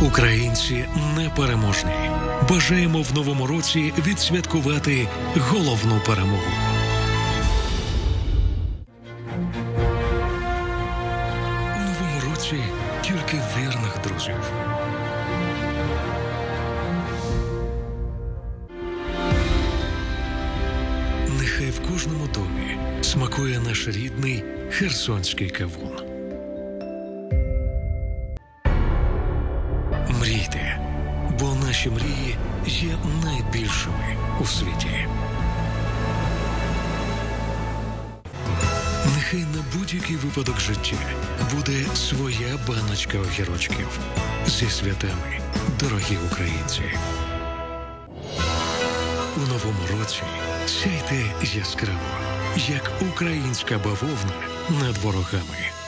Українці непереможні. Бажаємо в новому році відсвяткувати головну перемогу. У новому році тільки вірних друзів. Нехай в кожному домі смакує наш рідний херсонський кавун. Мрійте, бо наші мрії є найбільшими у світі. Нехай на будь-який випадок життя буде своя баночка огірочків. Зі святами, дорогі українці! У новому році сяйте яскраво, як українська бавовна над ворогами.